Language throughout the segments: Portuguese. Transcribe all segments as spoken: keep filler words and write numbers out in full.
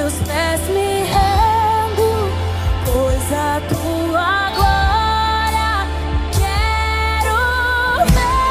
teus pés me rendo, pois a tua glória quero ver.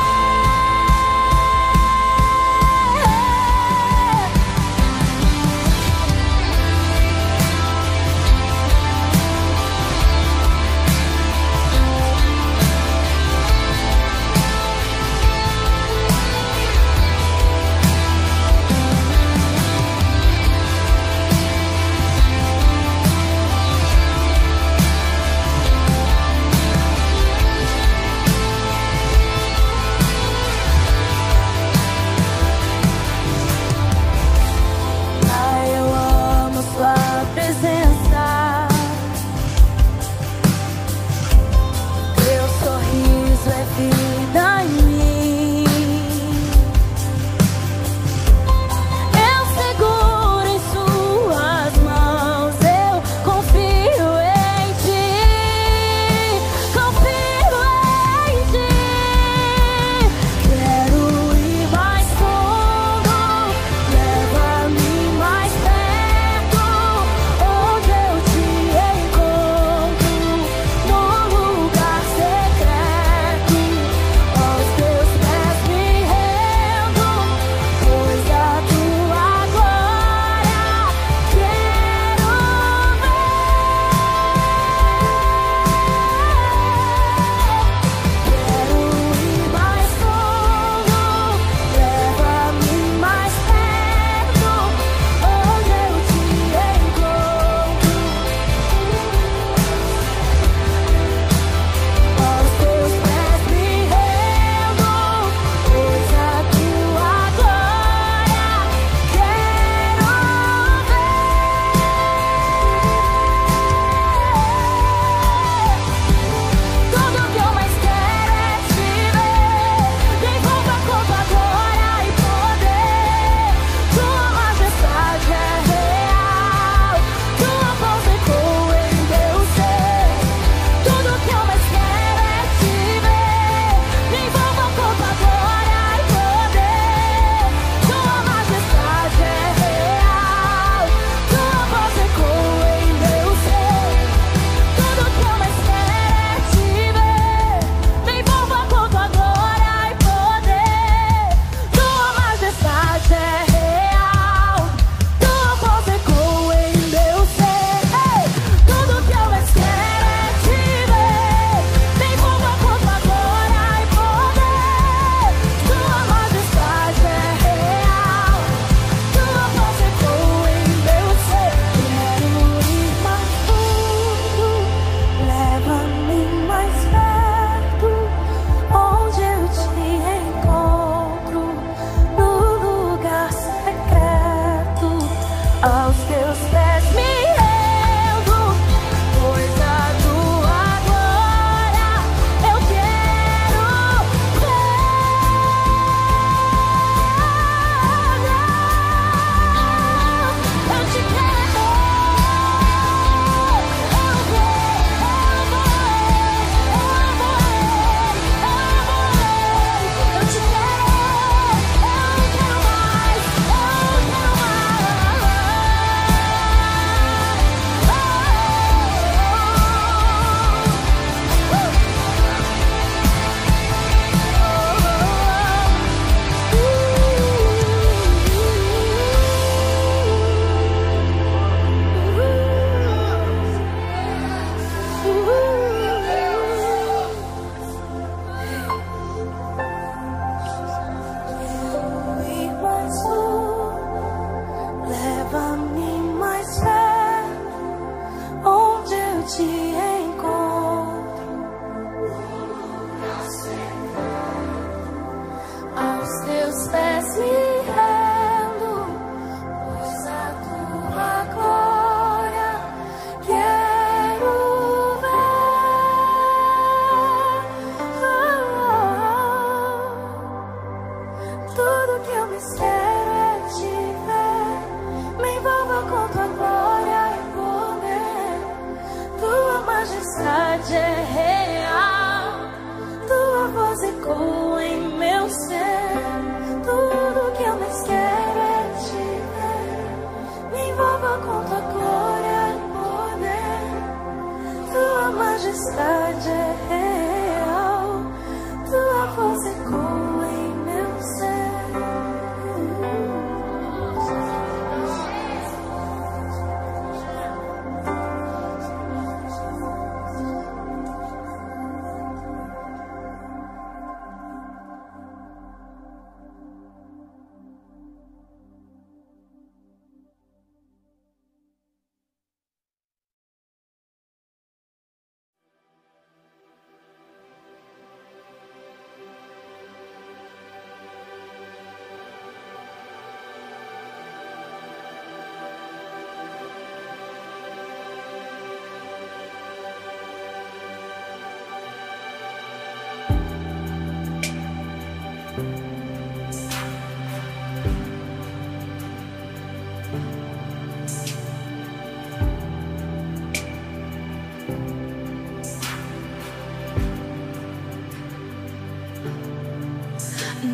Com tua glória e poder, tua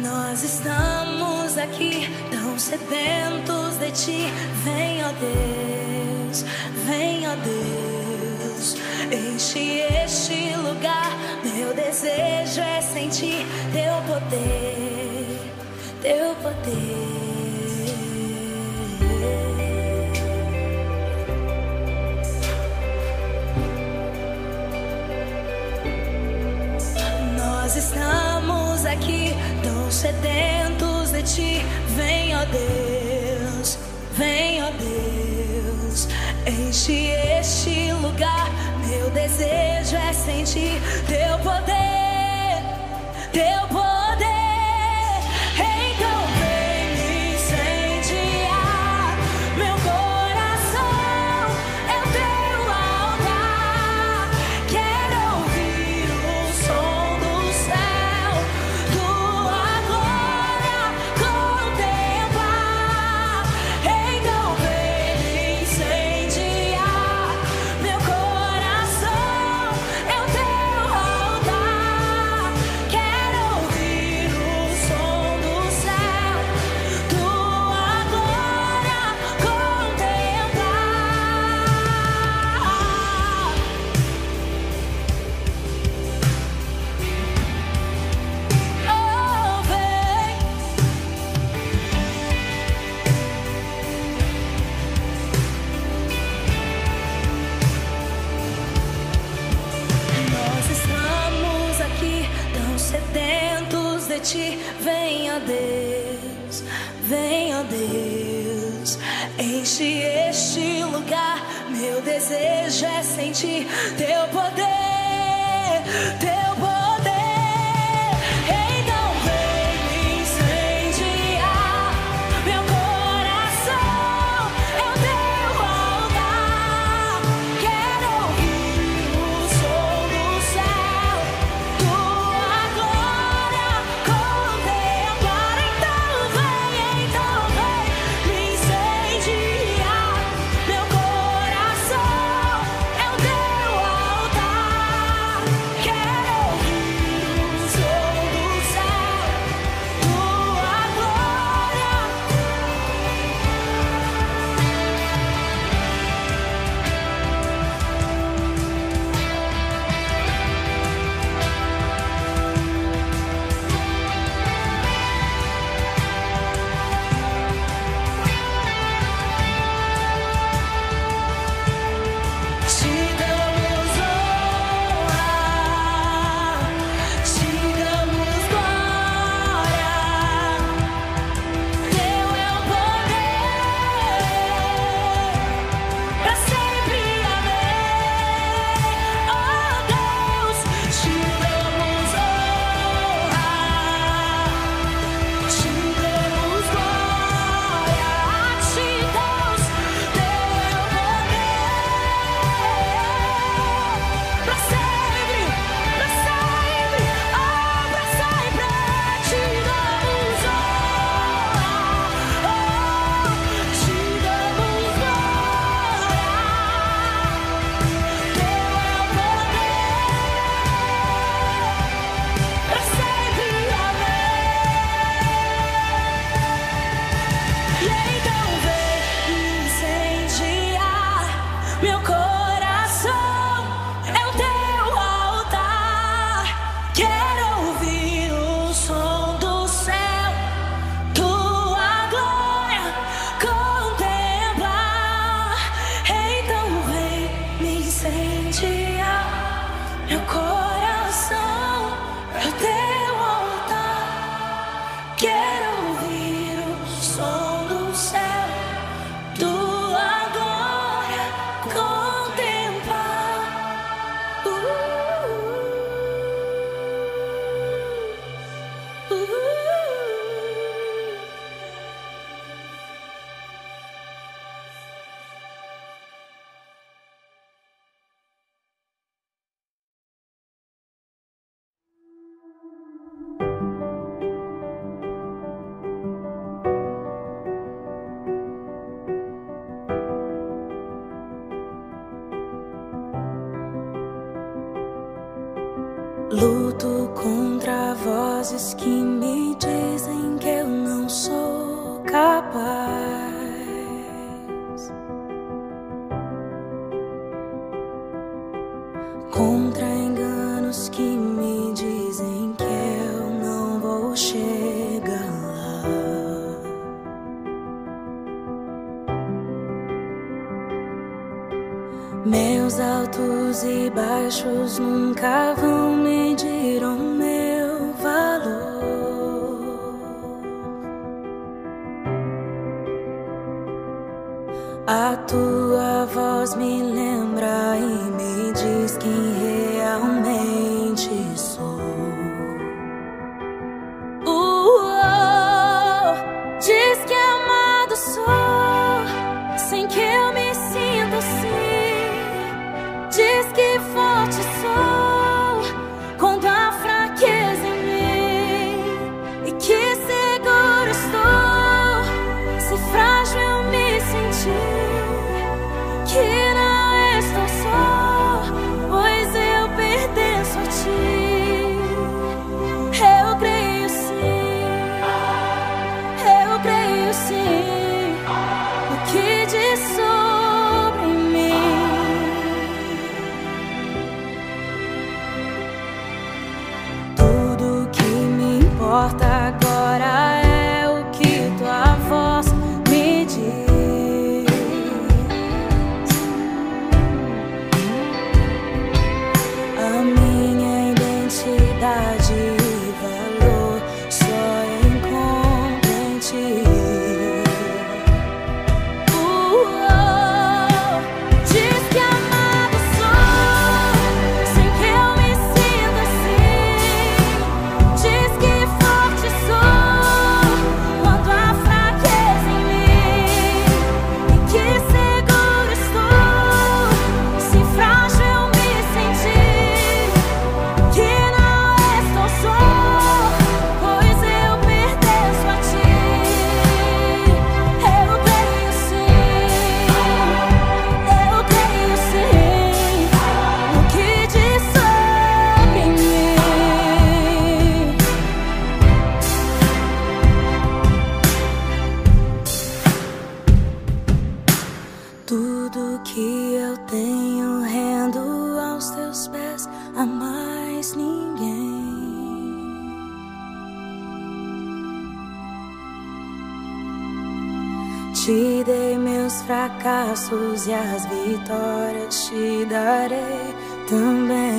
Nós estamos aqui tão sedentos de ti. Vem, ó Deus, vem, ó Deus, enche este lugar. Meu desejo é sentir teu poder, teu poder. Nós estamos aqui tão sedentos de ti. Vem, ó Deus, vem, ó Deus, enche este lugar. Meu desejo é sentir teu poder, teu poder. Então vem me incendiar. Meu coração é o teu altar. Quero ouvir o som do céu, tua glória contemplar. Então vem me incendiar. Meu coração é o teu altar. Quero ouvir o som do céu, tua glória contemplar. Oh, vem. Nós estamos aqui tão sedentos de ti. Vem, ó Deus, vem, ó Deus, enche este lugar. Meu desejo é sentir teu poder, teu poder. Então vem me incendiar. Meu coração é o teu altar. Quero ouvir o som do céu, tua glória contemplar. Então vem, então vem me incendiar. Meu coração é o teu altar. Quero ouvir o som do céu, tua glória. Te damos honra, te damos glória. Teu é o poder, pra sempre, amém. Oh Deus, te damos honra, te damos glória. A ti, Deus, teu é o poder, pra sempre, pra sempre, oh, pra sempre. Te damos honra, oh, te damos glória. Teu é o poder, pra sempre, amém. E então vem incendiar. Meu coração é o teu altar. Quero ouvir o som do céu, tua glória contemplar. Então vem me incendiar. Meu coração é o teu altar. Quero ouvir o som do céu, tua glória contemplar. Uh, uh, uh. Luto contra vozes que me dizem que eu não sou capaz. Contra enganos que me dizem que eu não vou chegar lá. Meus altos e baixos nunca vão medir o meu valor. A tua voz me lembra e me diz quem realmente sou. Uh-oh, diz que amado sou, sem que eu me sinta assim. Diz que forte sou, quando há fraqueza em mim, e que seguro estou, se frágil eu me sentir. Que não estou só, pois eu pertenço a ti. Eu creio sim, eu creio sim, no que diz sobre mim. Tudo que me importa agora é o que tua voz me diz. Identidade e valor só encontro em ti. Uh-oh, diz que amado sou, sem que eu me sinta assim. Diz que forte sou, quando há fraqueza em mim, e que seguro estou, se frágil eu me sentir. Que pois eu pertenço a ti. Eu creio sim, eu creio sim, no que diz sobre mim. Tudo que eu tenho rendo aos teus pés, a mais ninguém. Te dei meus fracassos e as vitórias te darei também.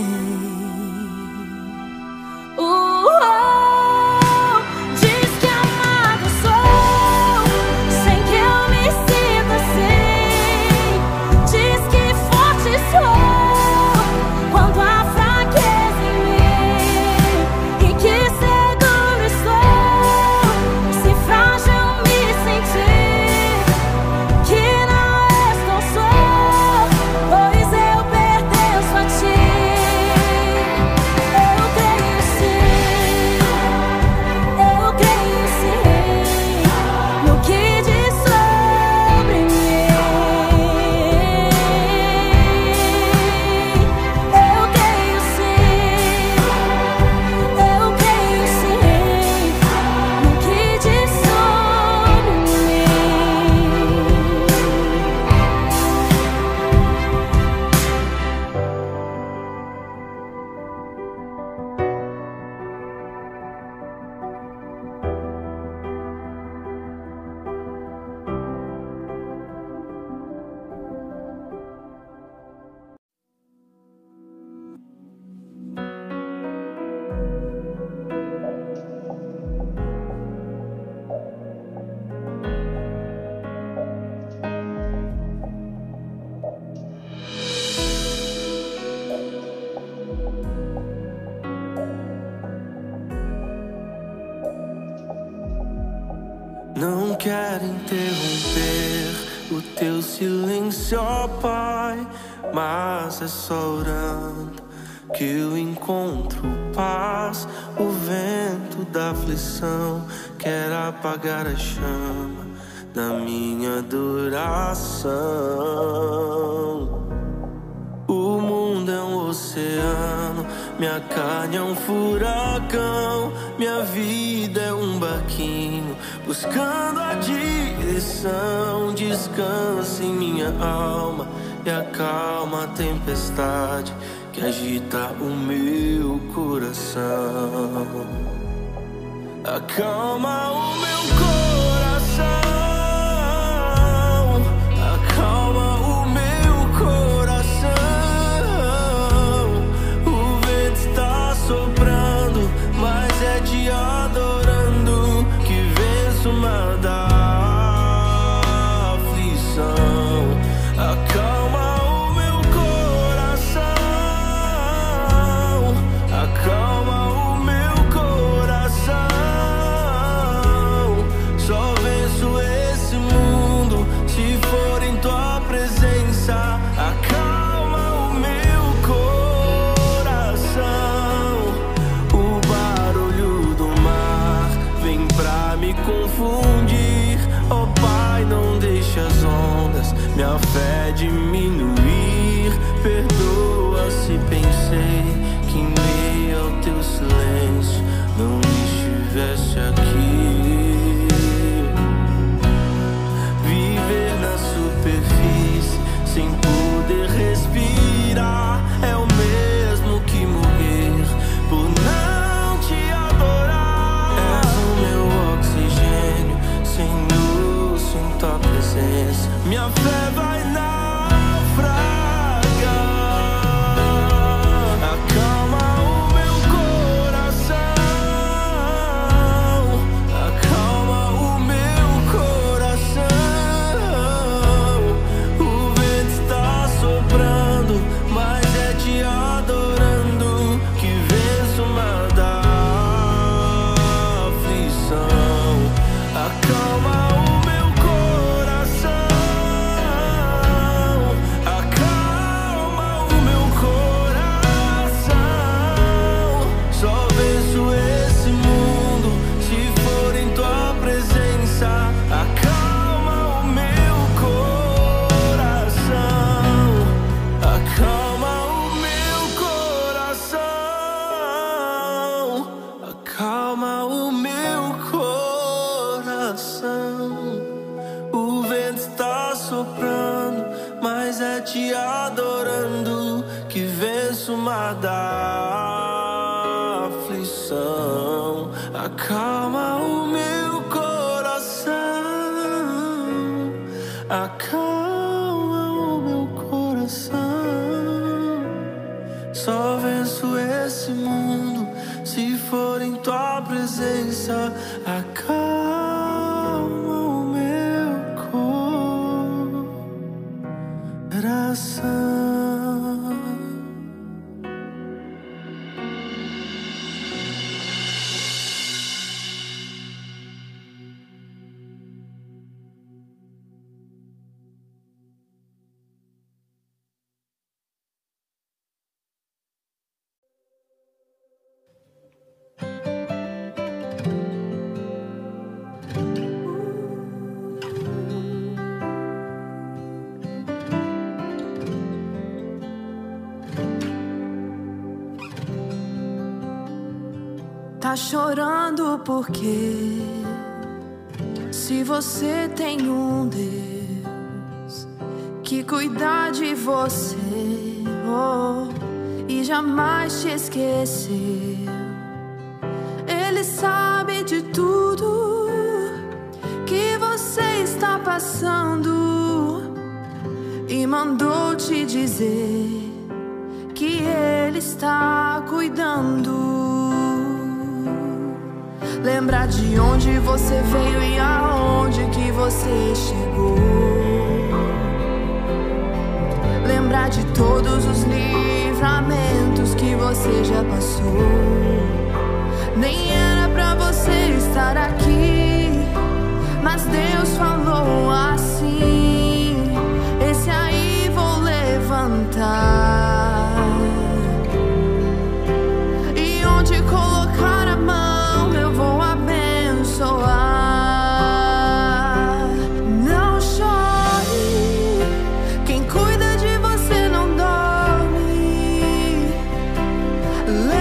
Uh-oh, diz que amado sou, sem que eu me sinta assim. Diz que forte sou, quando há fraqueza em mim, e que seguro estou, se frágil eu me sentir. Que não estou só, pois eu pertenço a ti. Eu creio sim, eu creio sim, no que diz sobre mim. Eu creio sim, eu creio sim, no que diz sobre mim. Não quero interromper o teu silêncio, ó Pai, mas é só orando que eu encontro paz. O vento da aflição quer apagar a chama da minha adoração. O mundo é um oceano minha carne é um furacão, minha vida é um barquinho buscando a direção. Descansa em minha alma e acalma a tempestade que agita o meu coração. Acalma o meu coração, acalma o meu coração. O vento está soprando, mas é te adorando que venço o mar da aflição. Acalma o meu coração, acalma o meu coração. Só venço esse mundo se for em tua presença. Acalma o meu coração. O barulho do mar vem pra me confundir. Oh Pai, não deixe as ondas minha fé diminuir. Perdoa se pensei que em meio ao teu silêncio não estivesse aqui. Viver na superfície sem poder respirar é o mesmo que morrer por não te adorar. És o meu oxigênio, sem luz, sem tua presença minha fé vai naufragar. Acalma o meu coração, acalma o meu coração. O vento está soprando, mas é te adorando que venço o mar da aflição. Acalma o meu coração, acalma o meu coração. Só venço esse mundo se for em tua presença. Acalma o meu coração, acalma o meu coração, acalma o meu coração. O vento está soprando, mas é te adorando que venço o mar da aflição. Acalma o meu coração, acalma o meu coração. Só venço esse mundo se for em tua presença. Acalma o meu coração. Tá chorando porque se você tem um Deus que cuida de você, oh, e jamais te esqueceu, Ele sabe de tudo que você está passando e mandou te dizer que Ele está cuidando. Lembrar de onde você veio e aonde que você chegou. Lembrar de todos os livramentos que você já passou. Nem era pra você estar aqui, mas Deus falou assim: esse aí vou levantar. E onde colocar a mão eu vou abençoar. Não chore, quem cuida de você não dorme.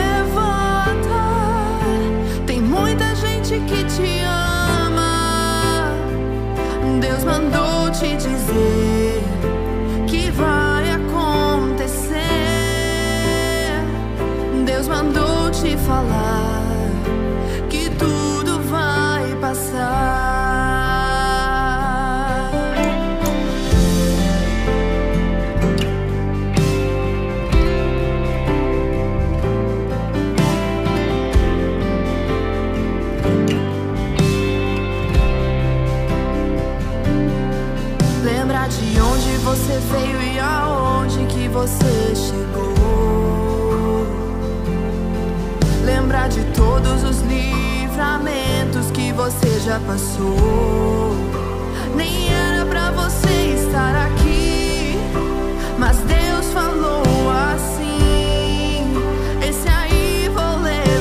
veio e aonde que você chegou. Lembrar de todos os livramentos que você já passou. Nem era pra você estar aqui, mas Deus falou assim: esse aí vou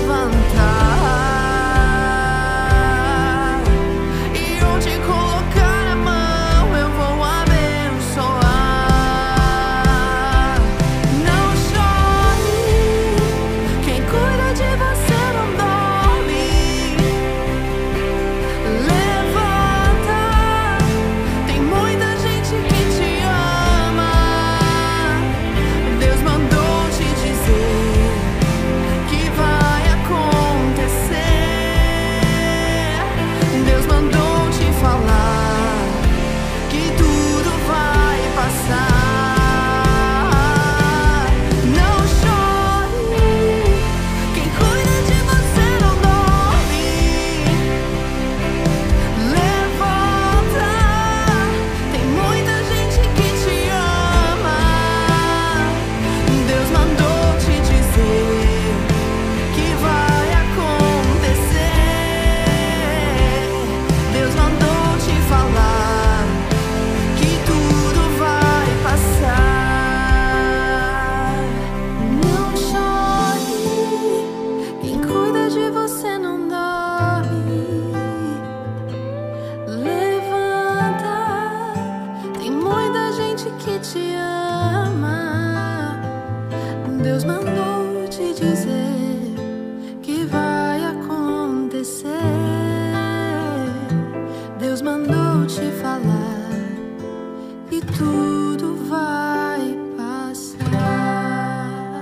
levantar, e onde colocar a mão eu vou abençoar. Não chore, quem cuida de você não dorme. Levanta, tem muita gente que te ama. Deus mandou te dizer que vai acontecer. Deus mandou te falar que tudo vai passar. Não chore, quem cuida de você não dorme. Levanta, tem muita gente que te ama. Deus mandou te dizer que vai acontecer. Deus mandou te falar que tudo vai passar. Não chore, quem cuida de você não dorme. Levanta, tem muita gente que te ama. Deus mandou te dizer que vai acontecer. Deus mandou te falar e tudo vai passar.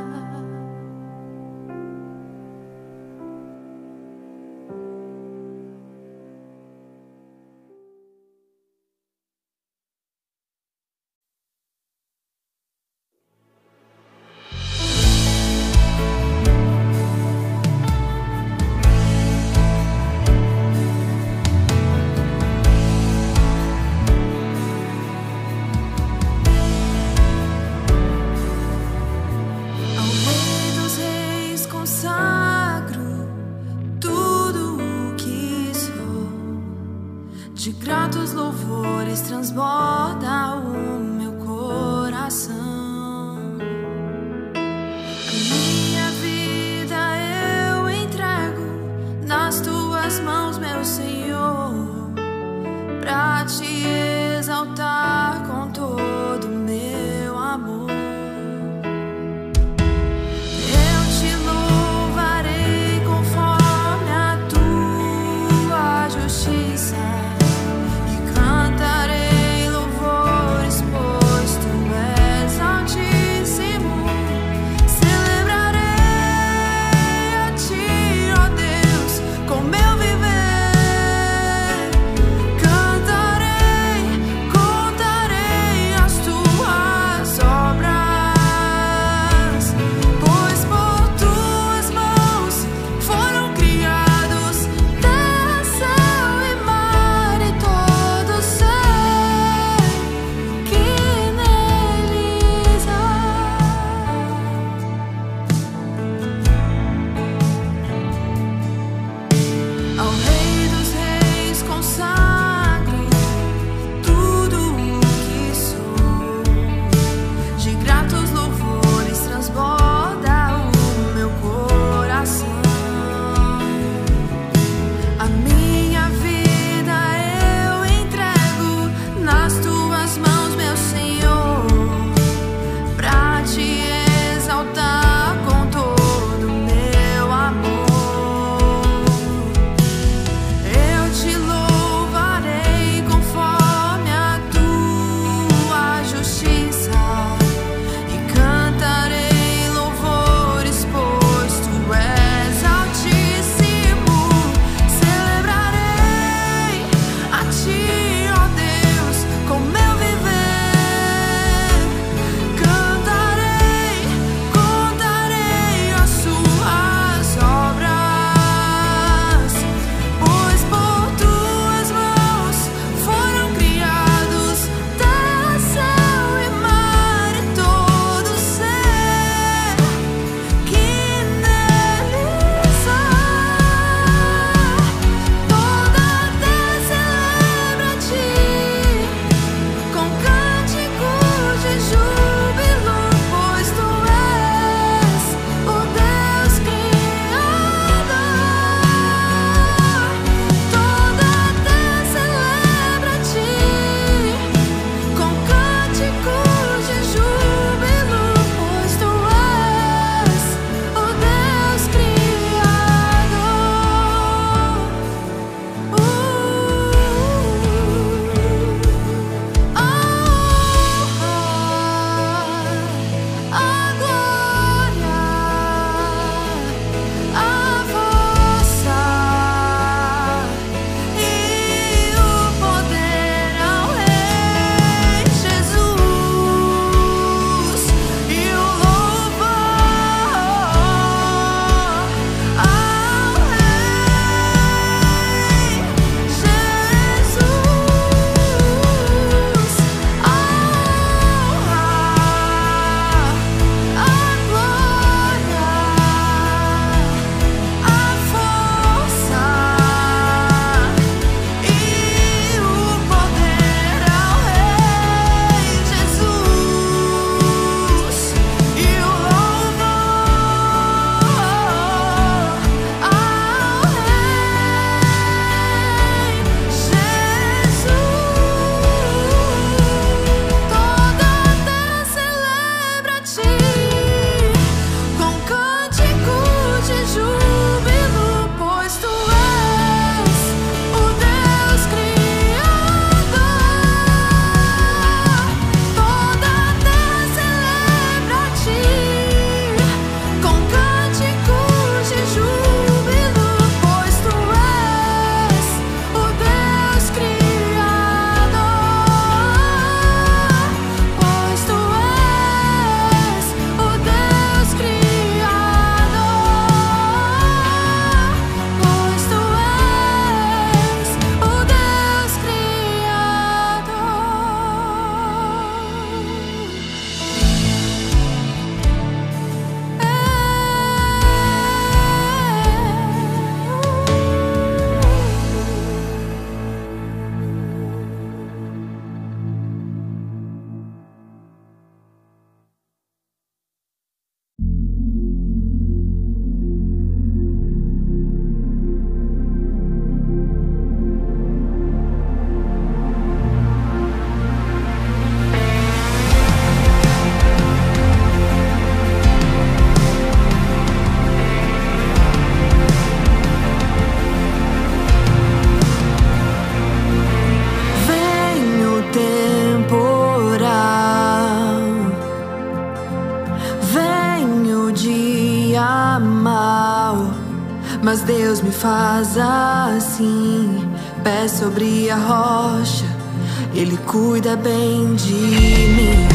Mas Deus me faz assim, pé sobre a rocha, Ele cuida bem de mim.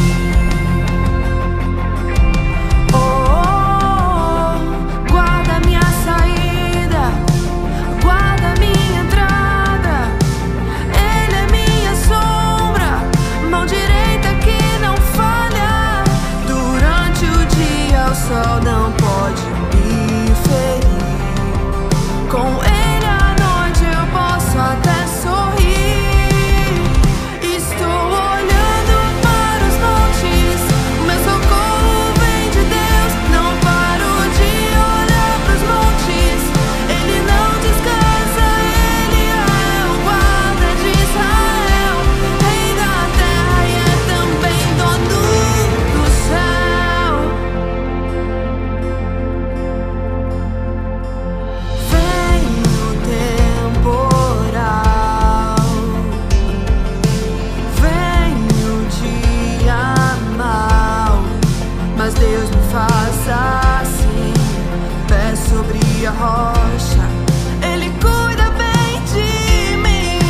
Não pode me ferir. Com Ele à noite eu posso até sorrir. Estou olhando para os montes, o meu socorro vem de Deus. Não paro de olhar para os montes, Ele não descansa. Ele é o guarda de Israel, Rei da terra e é também dono do céu. Deus me faça assim, pé sobre a rocha, Ele cuida bem de mim.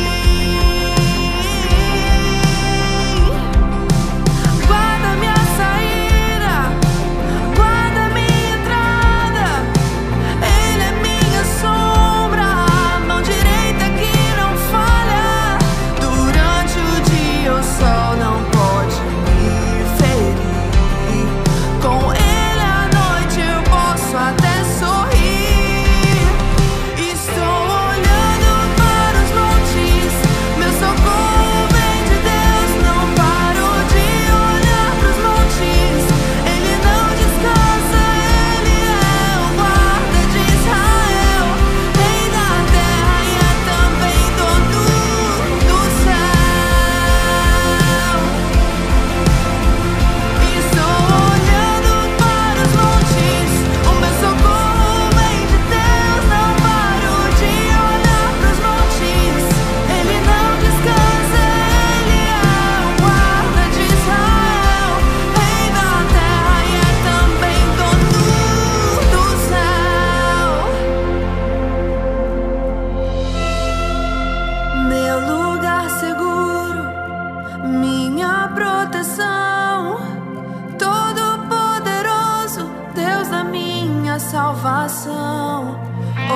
Guarda minha saída, guarda minha entrada, Ele é minha sombra, a mão direita que não falha. Durante o dia o sol não pode me ferir. Com Ele à noite eu posso até sorrir. Estou olhando para os montes, meu socorro vem de Deus. Não paro de olhar para os montes, Ele não descansa. Ele é o guarda de Israel, Rei da terra e é também dono do céu. Estou olhando para os montes, o meu socorro vem de Deus. Não paro de olhar para os montes, Ele não descansa. Ele é o guarda de Israel, Rei da terra e é também dono do céu. Meu lugar seguro, minha proteção, Todo-Poderoso, Deus da minha salvação. Oh,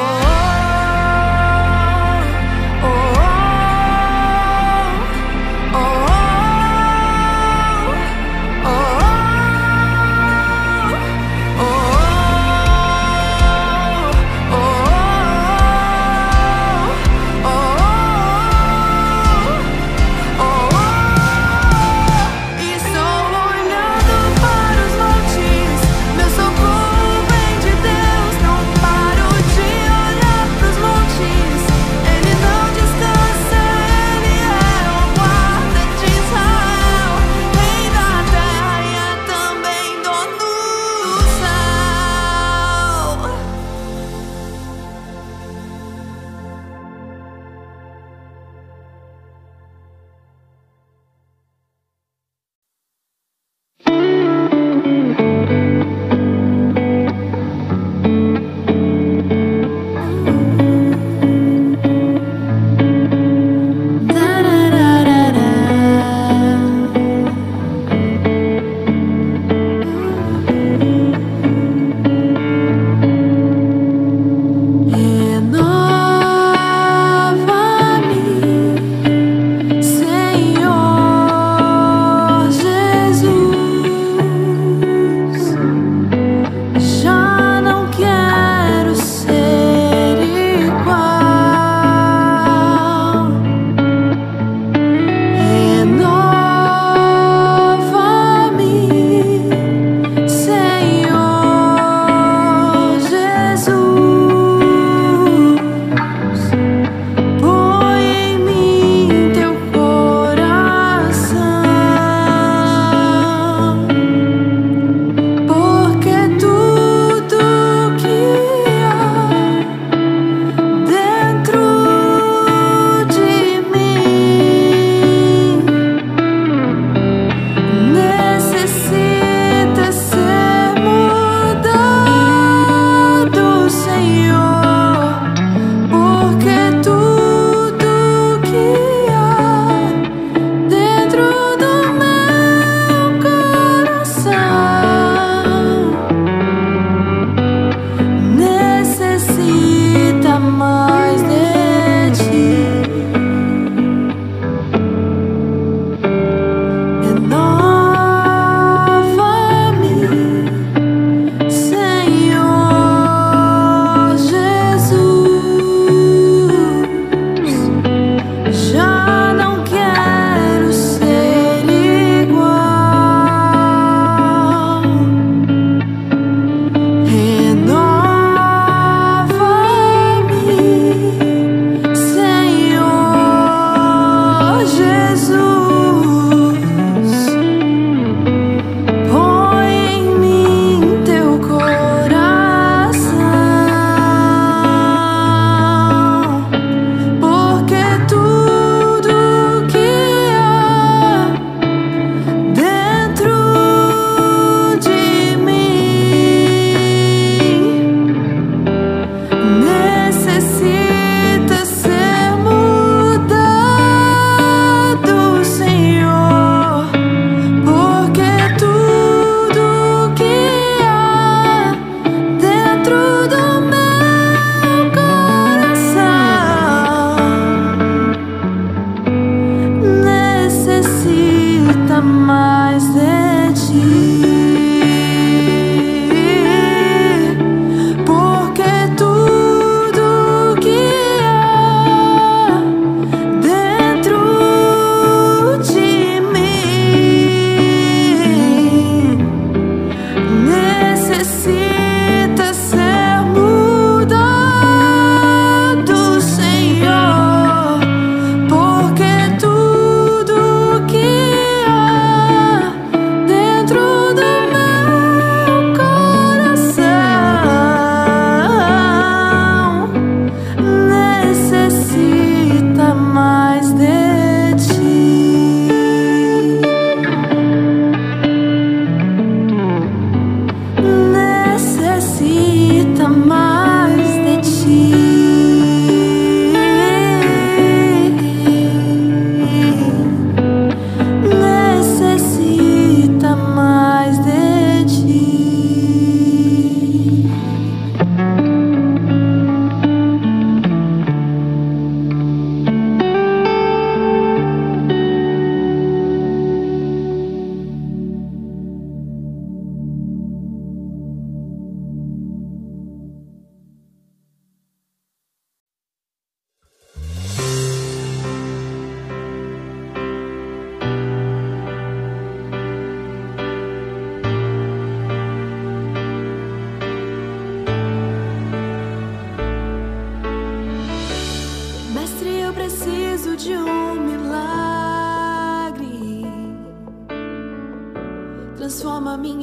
oh, oh, oh, Estou olhando para os montes, meu socorro vem de Deus. Não paro de olhar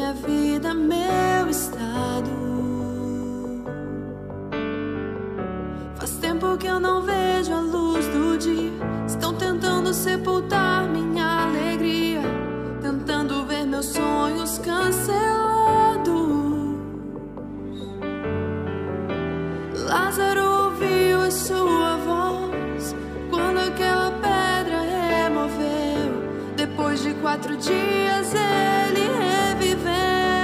minha vida, meu estado. Faz tempo que eu não vejo a luz do dia. Estão tentando sepultar minha alegria, tentando ver meus sonhos cancelados. Lázaro ouviu a sua voz quando aquela pedra removeu. Depois de quatro dias ele reviveu.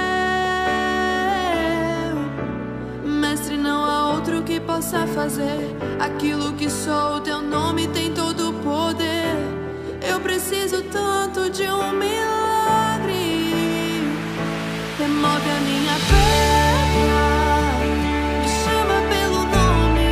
Mestre, não há outro que possa fazer aquilo que só o teu nome tem todo o poder. Eu preciso tanto de um milagre. Remove a minha pedra, me chama pelo nome,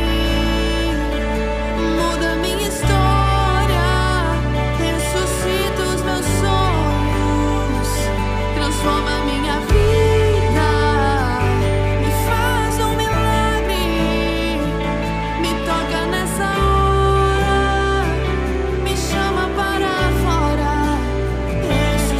muda minha história, ressuscita os meus sonhos, transforma minha vida, me faz um milagre, me toca nessa hora, me chama para fora, ressuscita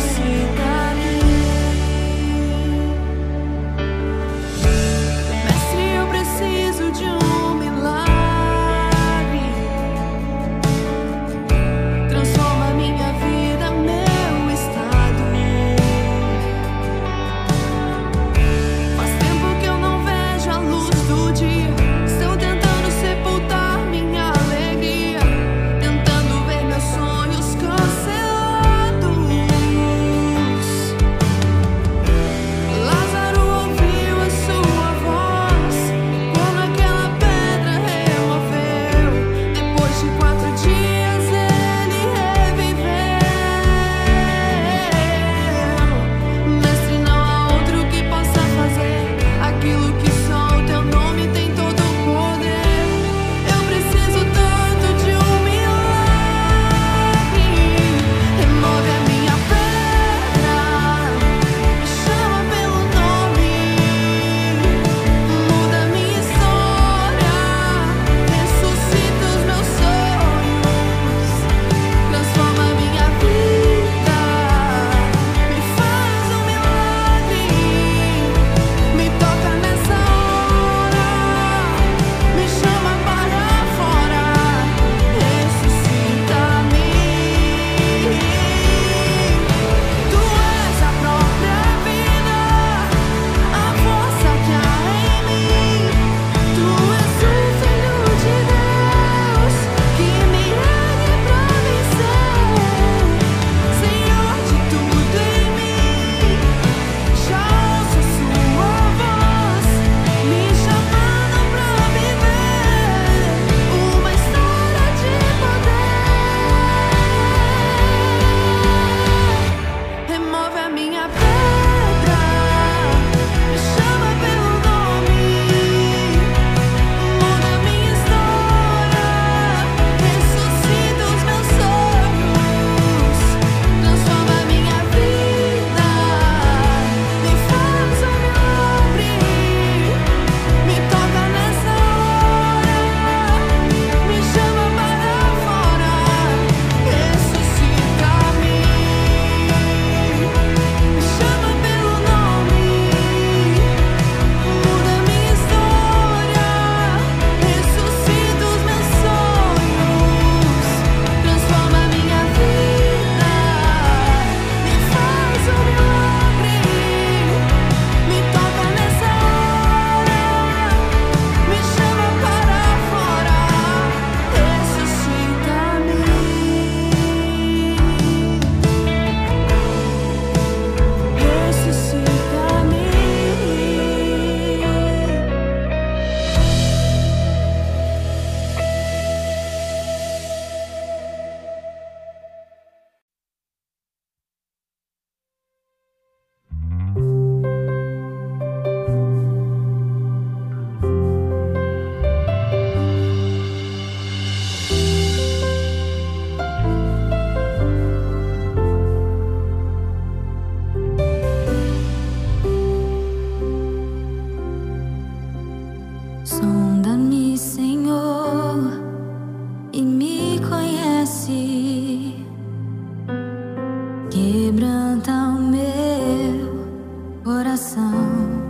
coração.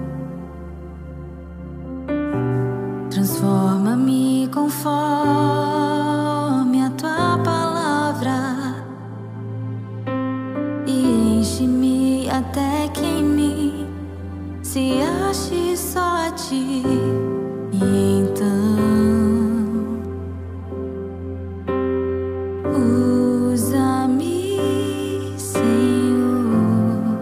Transforma-me conforme a tua palavra e enche-me até que em mim se ache só a ti. E então usa-me, Senhor,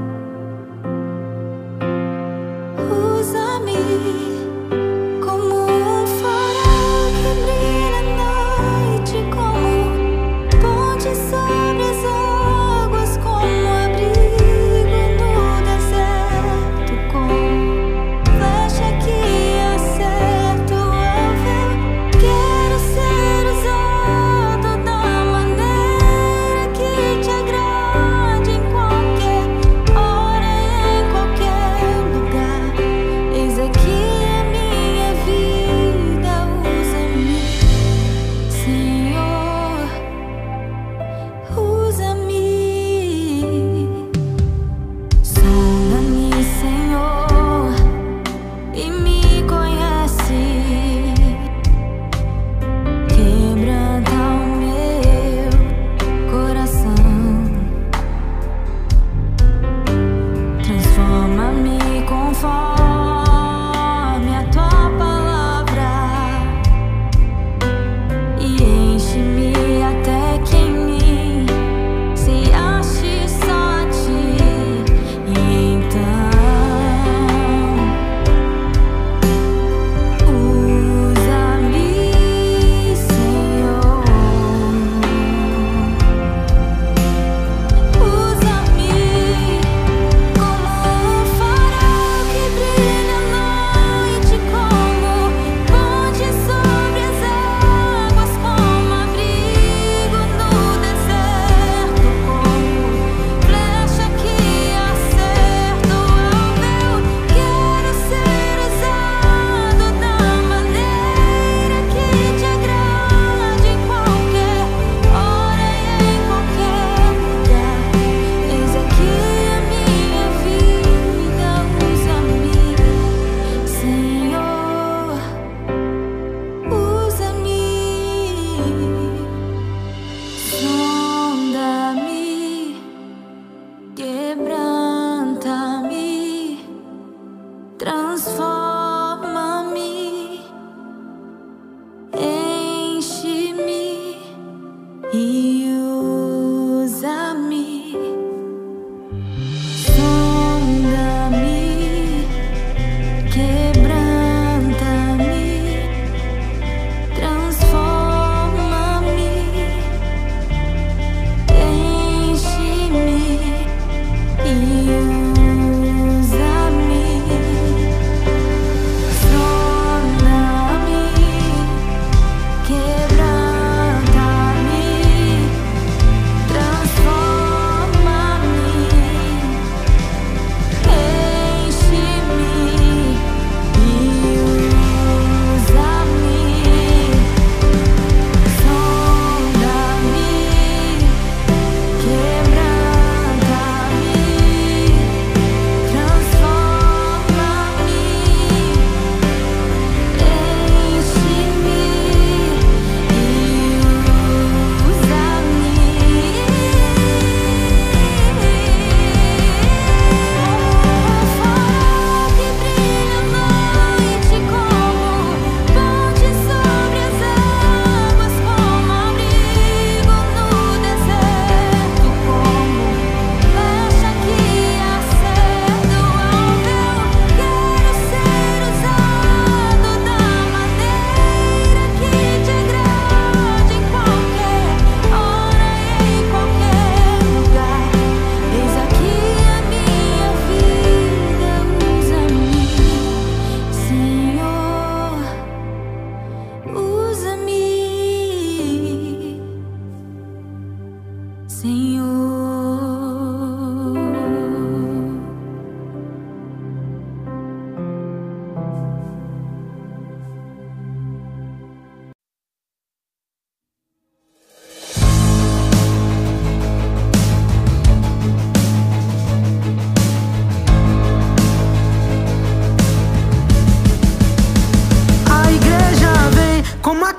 usa-me como um farol que brilha à noite, como ponte sobre as águas, como abrigo no deserto, como flecha que acerta o alvo. Quero ser usado da maneira que te agrade, em qualquer hora, em qualquer lugar. Eis aqui a minha vida, usa-me, Senhor, usa-me. Sonda-me, Senhor, e me conhece. Quebranta o meu coração. Transforma-me conforme a tua palavra e enche-me até que em mim se ache só a ti. E então usa-me, Senhor, usa-me como um farol que brilha à noite, como ponte sobre as águas, como abrigo no deserto, como flecha que acerta o alvo. Quero ser usado da maneira que te agrade, em qualquer hora e em qualquer lugar. Eis aqui a minha vida, usa-me, Senhor, usa-me. Sonda-me, quebranta-me, transforma-me, enche-me e usa-me. Sonda-me, quebranta-me, transforma-me, enche-me e usa-me.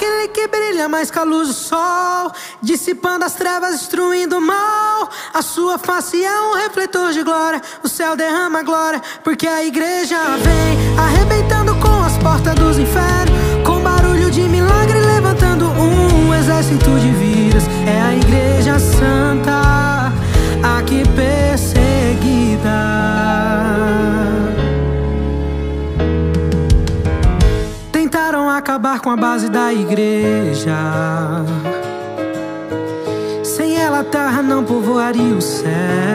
aquele que brilha mais que a luz do sol, dissipando as trevas, destruindo o mal. A sua face é um refletor de glória, o céu derrama glória, porque a igreja vem arrebentando com as portas dos infernos, com barulho de milagre levantando um exército de vidas. É a igreja santa, aqui perseguida. Tentaram acabar com a base da igreja, sem ela a terra não povoaria o céu.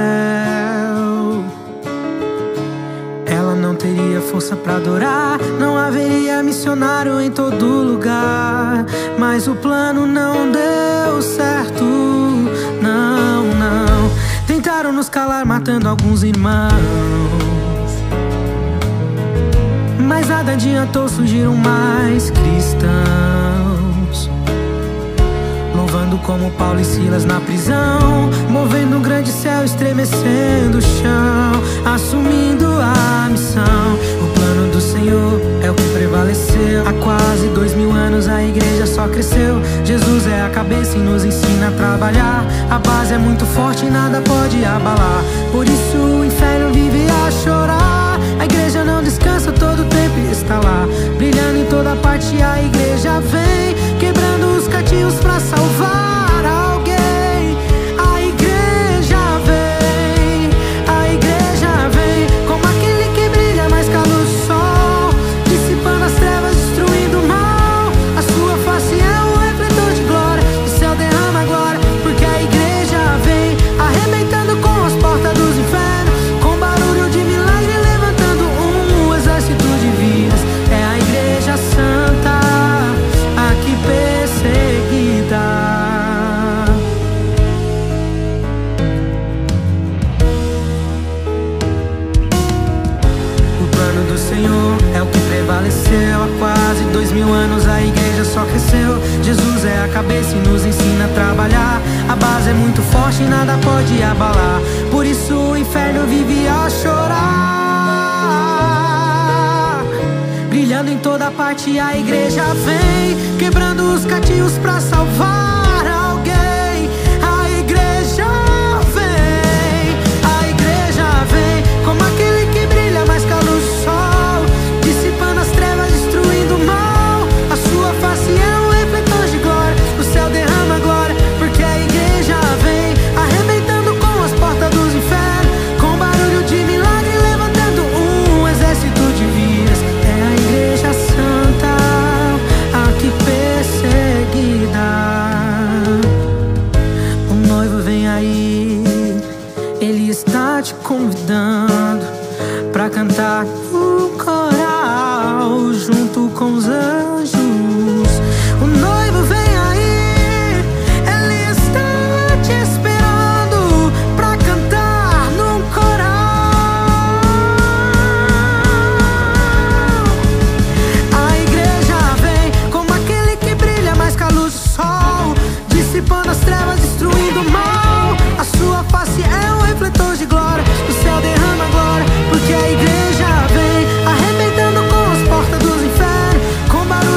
Ela não teria força pra adorar, não haveria missionário em todo lugar. Mas o plano não deu certo, não, não. Tentaram nos calar matando alguns irmãos, mas nada adiantou, surgiram mais cristãos, louvando como Paulo e Silas na prisão, movendo um grande céu, estremecendo o chão, assumindo a missão. O plano do Senhor é o que prevaleceu. Há quase dois mil anos a igreja só cresceu. Jesus é a cabeça e nos ensina a trabalhar. A base é muito forte e nada pode abalar, por isso o inferno vive a chorar. A igreja não descansa, todo tempo está lá, brilhando em toda parte. A igreja vem quebrando os cativos pra salvar alguém. A igreja vem, a igreja vem, como aquele que brilha mais que a luz do sol, dissipando as trevas, destruindo o mal. A sua face é um refletor de glória, o céu derrama glória, porque a igreja vem arrebentando com as portas dos infernos, com barulho de milagre levantando um exército de vidas. É a igreja santa, aqui perseguida. O plano do Senhor é o que prevaleceu. Há quase dois mil anos a igreja só cresceu. Jesus é a cabeça e nos ensina a trabalhar. A base é muito forte e nada pode abalar, por isso o inferno vive a chorar. Brilhando em toda parte a igreja vem, quebrando os cativos pra salvar alguém. A igreja vem, a igreja vem, como aquele que brilha mais que a luz do sol, dissipando as trevas, destruindo o mal. A sua face é um refletor de glória, o céu derrama glória, porque a igreja vem arrebentando com as portas dos infernos, com barulho de milagre levantando um exército de vidas. É a igreja santa, aqui perseguida. O noivo vem aí, ele está te convidando pra cantar no coral junto com os anjos. O noivo vem aí, ele está te esperando pra cantar no coral. A igreja vem como aquele que brilha mais que a luz do sol, dissipando as trevas, destruindo o mal. A sua face é um refletor de glória, o céu derrama glória, porque a igreja vem arrebentando com as portas dos infernos, com barulho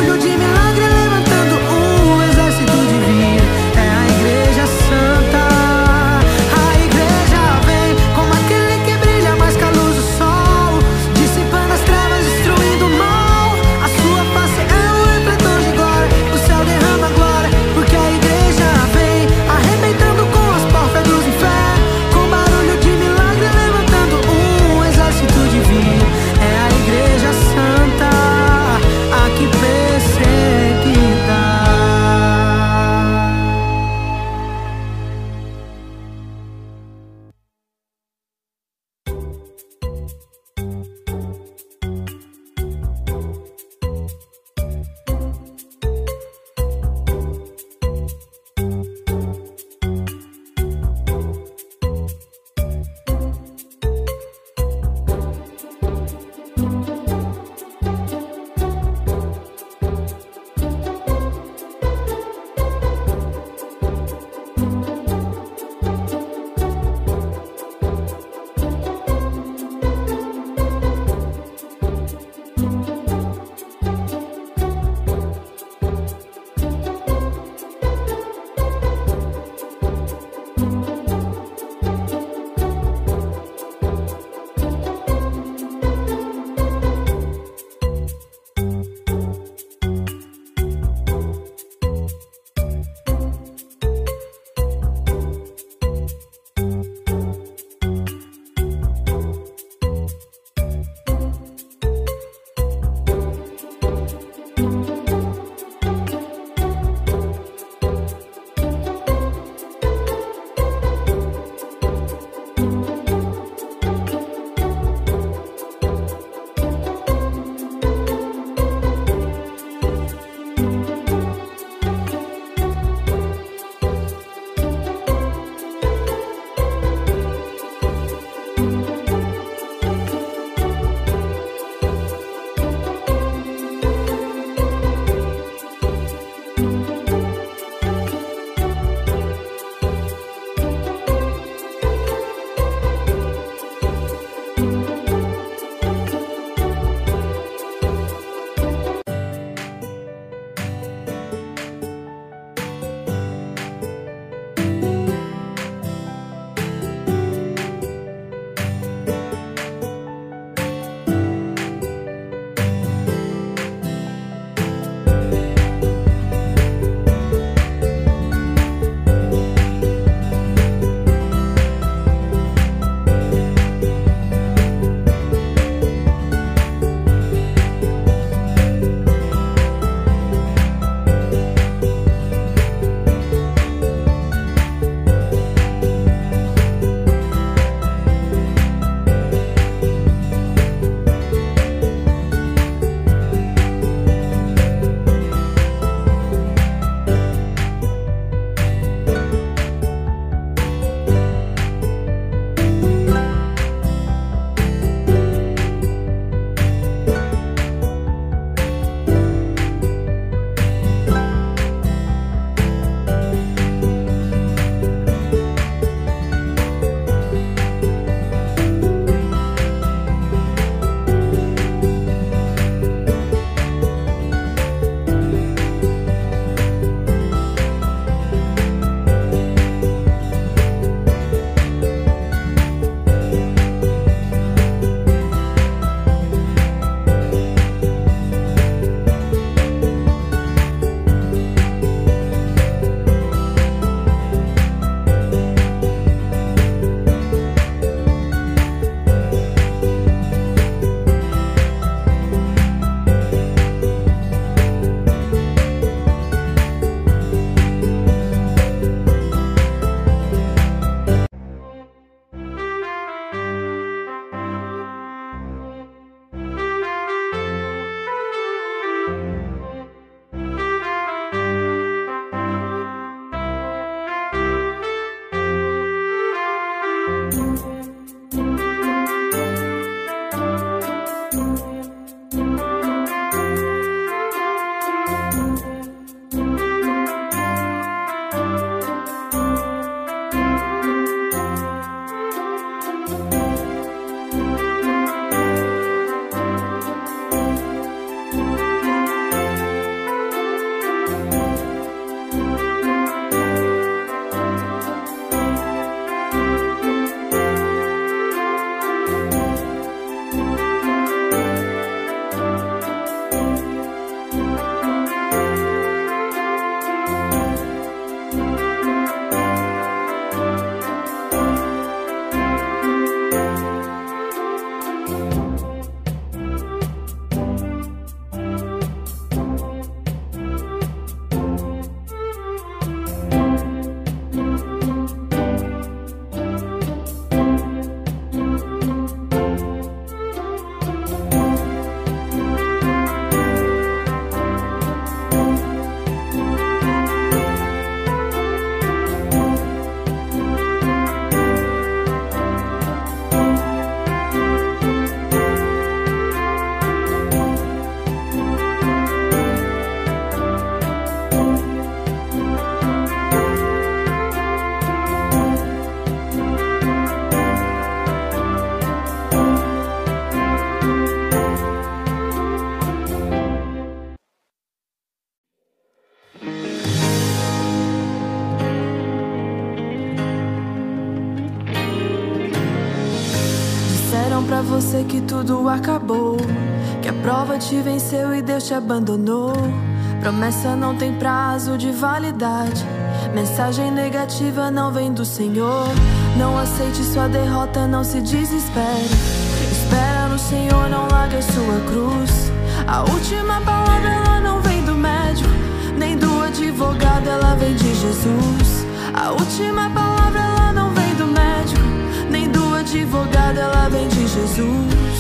parecer que tudo acabou, que a prova te venceu e Deus te abandonou. Promessa não tem prazo de validade, mensagem negativa não vem do Senhor. Não aceite sua derrota, não se desespere. Espera no Senhor, não largue a sua cruz. A última palavra ela não vem do médico, nem do advogado, ela vem de Jesus. A última palavra ela não vem do médico, nem do advogado, ela vem de Jesus.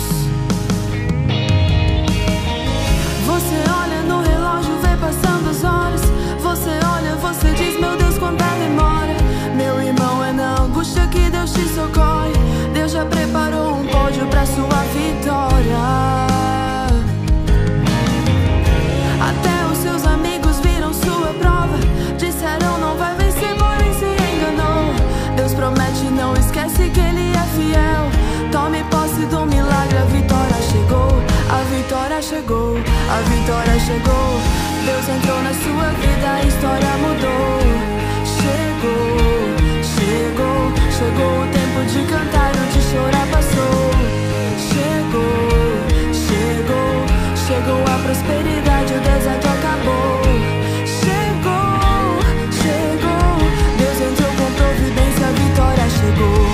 Você olha no relógio, vê passando as horas. Você olha, você diz, meu Deus, quanta demora. Meu irmão, é na angústia que Deus te socorre. Deus já preparou um pódio pra sua vitória. Até os seus amigos viram sua prova, disseram não vai vencer, porém se enganou. Deus promete, não esquece que Ele é fiel. Tome posse do milagre, a vitória chegou. A vitória chegou, a vitória chegou. Deus entrou na sua vida, a história mudou. Chegou, chegou, chegou o tempo de cantar e o de chorar passou. Chegou, chegou, chegou a prosperidade, o deserto acabou. Chegou, chegou, Deus entrou com providência, a vitória chegou.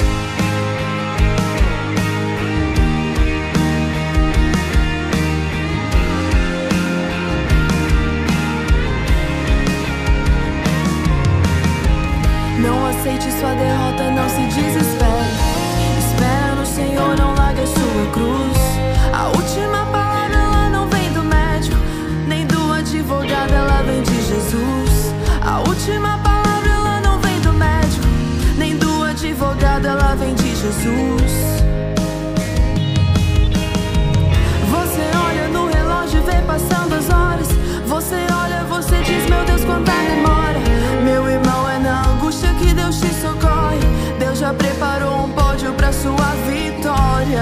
Não aceite sua derrota, não se desespere. Espera no Senhor, não largue a sua cruz. A última palavra ela não vem do médico, nem do advogado, ela vem de Jesus. A última palavra ela não vem do médico, nem do advogado, ela vem de Jesus. Você olha no relógio e vê passando as horas. Você olha, você diz, meu Deus, quanta demora. Meu irmão, é na angústia que Deus te socorre. Deus já preparou um pódio pra sua vitória.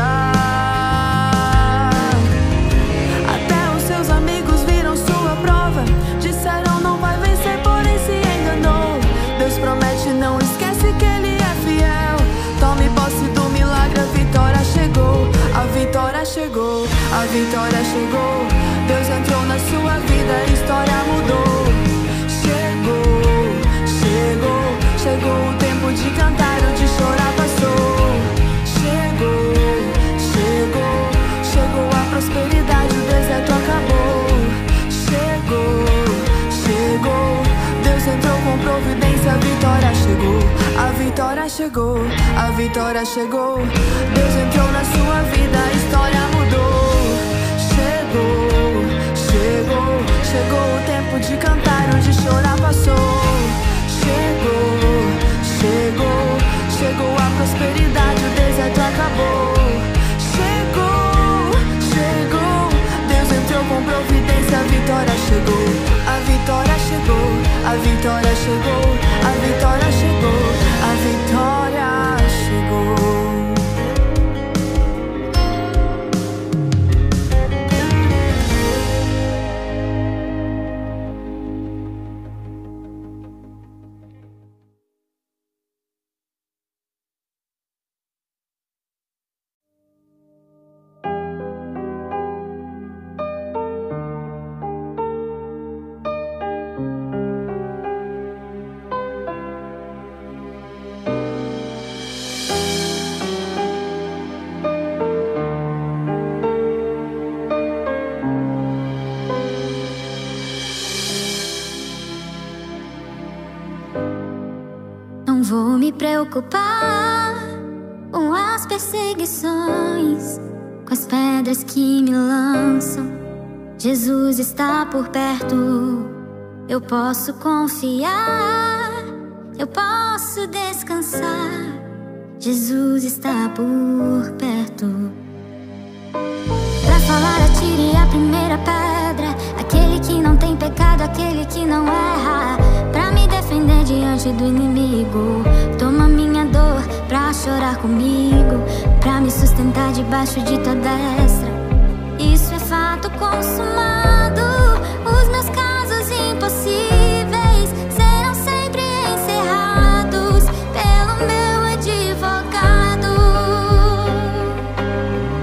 Até os seus amigos viram sua prova, disseram não vai vencer, porém se enganou. Deus promete, não esquece que Ele é fiel. Tome posse do milagre, a vitória chegou. A vitória chegou, a vitória chegou. Deus entrou na sua vida, a história mudou. Chegou, chegou, chegou o tempo de cantar, o de chorar passou. Chegou, chegou, chegou a prosperidade, o deserto acabou. Chegou, chegou, Deus entrou com providência, a vitória chegou. A vitória chegou, a vitória chegou. Deus entrou na sua vida, a história mudou. Chegou, chegou, chegou o tempo de cantar, o de chorar passou. Chegou, chegou, chegou a prosperidade, o deserto acabou. Chegou, chegou, Deus entrou com providência, a vitória chegou. A vitória chegou, a vitória chegou, a vitória chegou, a vitória chegou. Não vou me preocupar com as perseguições, com as pedras que me lançam. Jesus está por perto, eu posso confiar, eu posso descansar. Jesus está por perto. Pra falar, atire a primeira pedra, aquele que não tem pecado, aquele que não erra. Pra me defender diante do inimigo, toma minha dor pra chorar comigo, pra me sustentar debaixo de tua destra. Isso é fato consumado, os meus casos impossíveis serão sempre encerrados pelo meu advogado.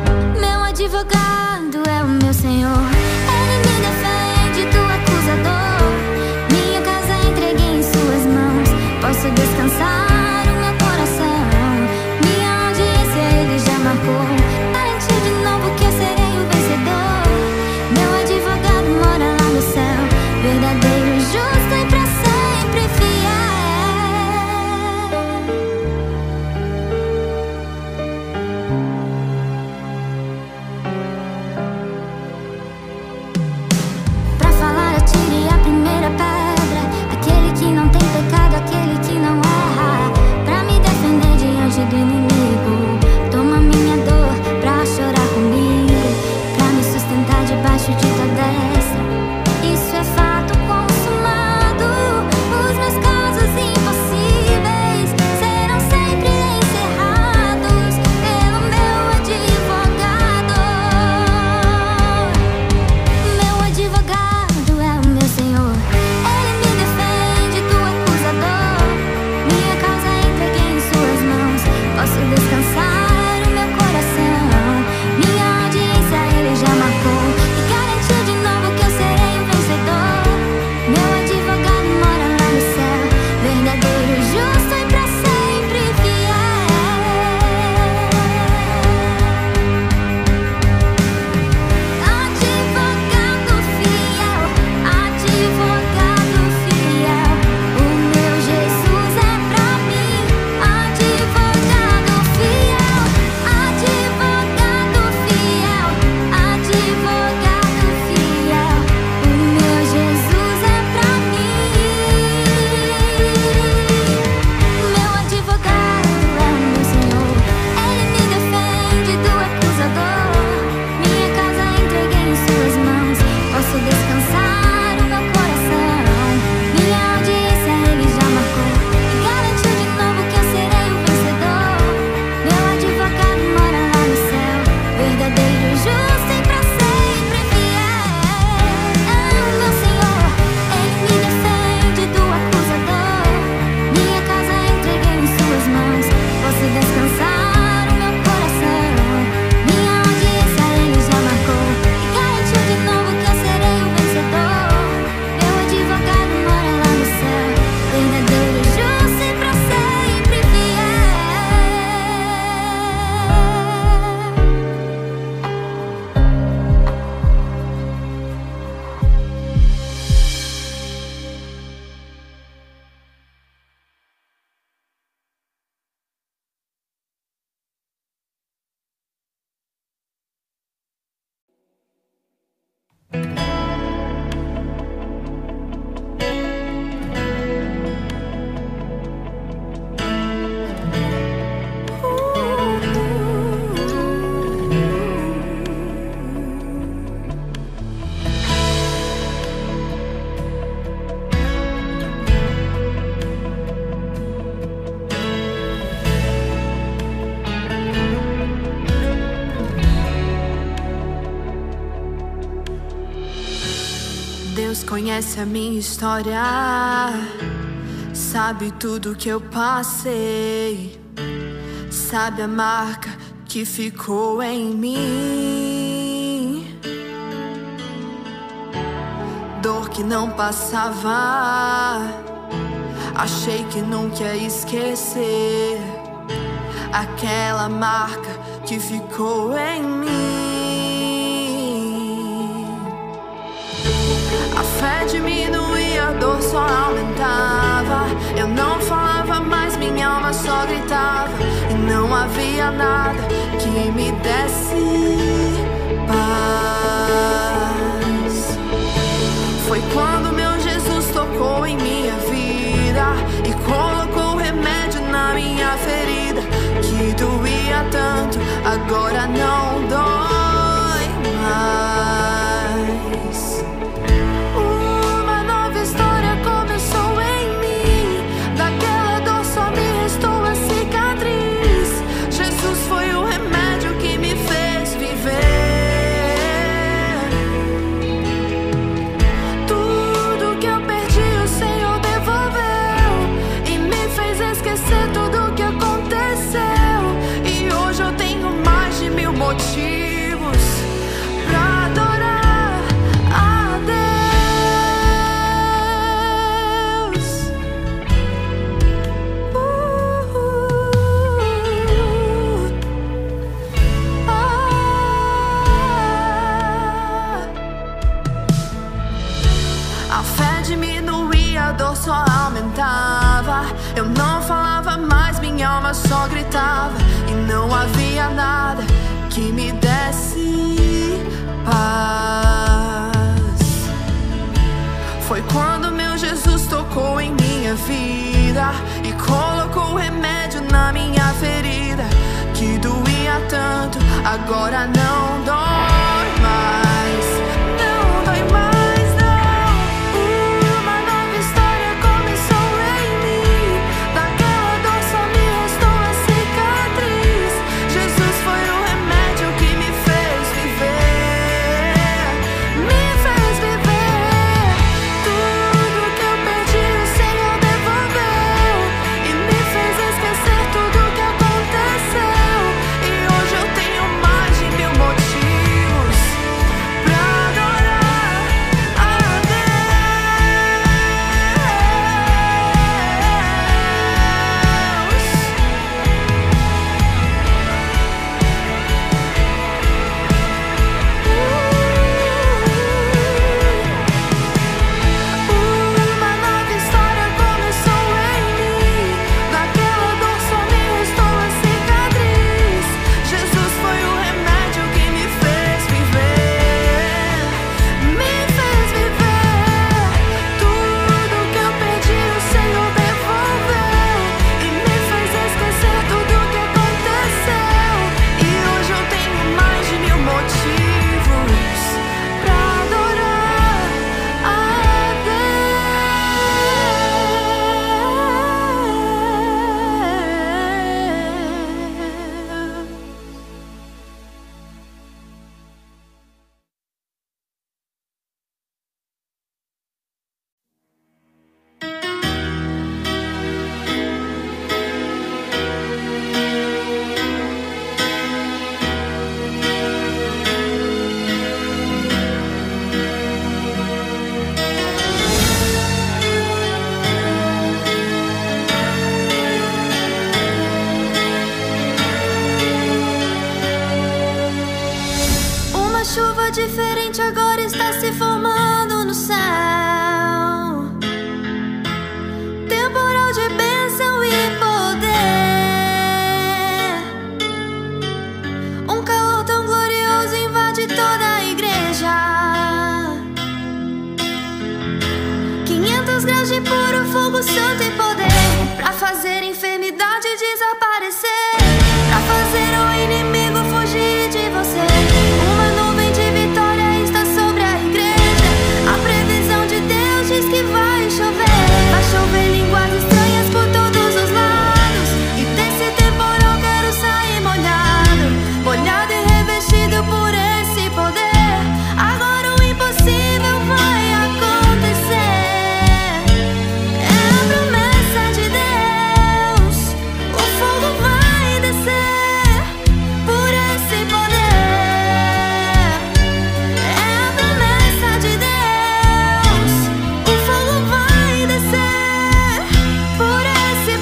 verdadeiro, justo e pra sempre fiel. Meu Senhor, Ele me defende do acusador. Minha casa entreguei em suas mãos. Posso descansar o meu coração. Minha audiência Ele já marcou e garantiu de novo que eu serei o vencedor. Meu advogado mora lá no céu, verdadeiro, justo e pra sempre fiel. Deus conhece a minha história, sabe tudo que eu passei, sabe a marca que ficou em mim. Dor que não passava, achei que nunca ia esquecer aquela marca que ficou em mim. A fé diminuía, a dor só aumentava. Eu não falava mais, minha alma só gritava. E não havia nada que me desse paz. Foi quando meu Jesus tocou em minha vida e colocou remédio na minha ferida, que doía tanto, agora não dói mais. Eu não falava mais, minha alma só gritava. E não havia nada que me desse paz. Foi quando meu Jesus tocou em minha vida e colocou remédio na minha ferida, que doía tanto, agora não dói mais. Não dói mais. Motivos Uma chuva diferente agora está se formando no céu. Temporal de bênção e poder. Um calor tão glorioso invade toda a igreja. quinhentos graus de puro fogo santo e poder, pra fazer enfermidade desaparecer, pra fazer o inimigo fugir de você. Uma nuvem de vitória está sobre a igreja. A previsão de Deus diz que vai chover. Vai chover línguas estranhas por todos os lados. E desse temporal quero sair molhado, molhado e revestido por esse poder. Agora o impossível vai acontecer. É a promessa de Deus. O fogo vai descer por esse poder. É a promessa de Deus. O fogo vai descer por esse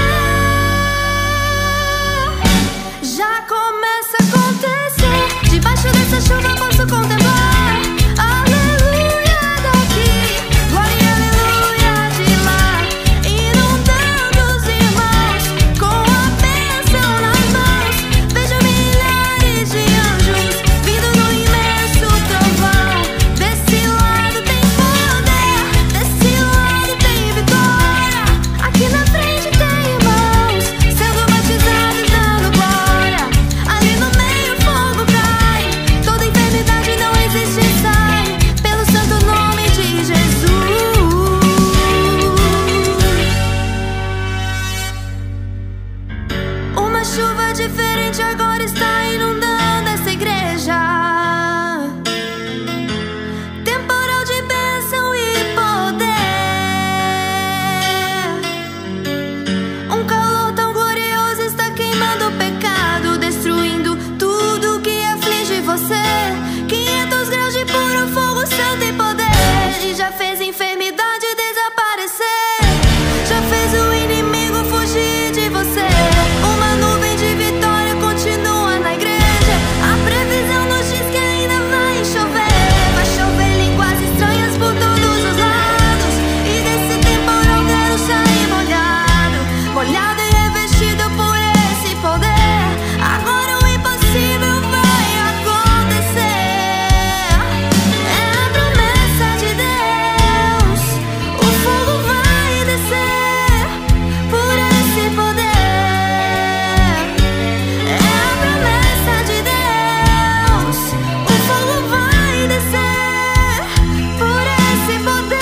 poder. Já começa a acontecer. Debaixo dessa chuva posso contemplar. Aleluia daqui, glória, aleluia de lá. Inundando os irmãos com a bênção nas mãos. Vejo milhares de anjos vindo no imenso trovão. Desse lado tem poder, desse lado tem vitória. Aqui na frente tem irmãos sendo batizados dando glória. Ali no meio o fogo cai, toda enfermidade não existe e sai, pelo santo nome de Jesus. Uma chuva diferente agora está inundando essa igreja. Temporal de bênção e poder. Um calor tão glorioso está queimando o pecado, destruindo tudo que aflige você. quinhentos graus de puro fogo santo e poder. E já fez enfermidade desaparecer, já fez o inimigo fugir de você. Uma nuvem de vitória continua na igreja. A previsão nos diz que ainda vai chover. Vai chover línguas estranhas por todos os lados. E desse temporal quero sair molhado, molhado e revestido por esse poder. Agora o impossível vai acontecer. É a promessa de Deus. O fogo vai descer por esse poder. É a promessa de Deus. O fogo vai descer por esse poder.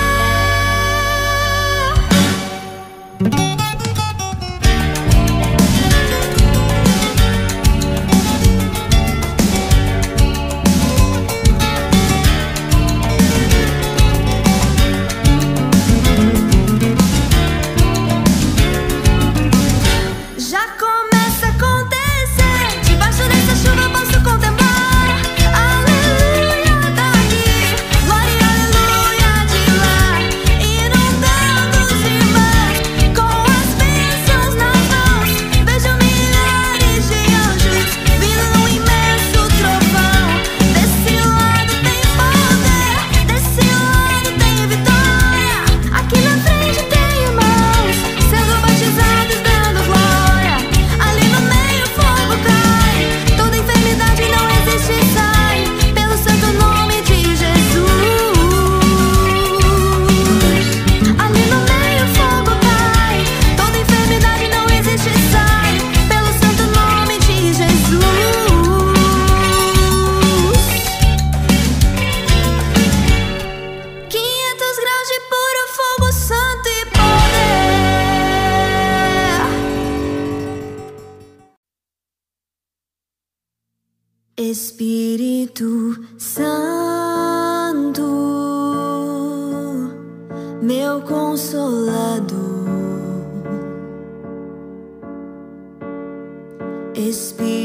Já começa a acontecer. Debaixo dessa chuva posso contemplar. Aleluia daqui, glória, aleluia de lá. Inundando os irmãos com as bênçãos nas mãos. Vejo milhares de anjos vindo num imenso trovão. Desse lado tem poder, desse lado tem vitória. Aqui na frente tem irmãos sendo batizados dando glória. Ali no meio o fogo cai, toda enfermidade não existe e sai, pelo santo nome de Jesus. Ali no meio o fogo cai, toda enfermidade não existe e sai, pelo santo nome de Jesus. quinhentos graus de puro fogo santo e poder. Espírito Santo, meu consolador. Espírito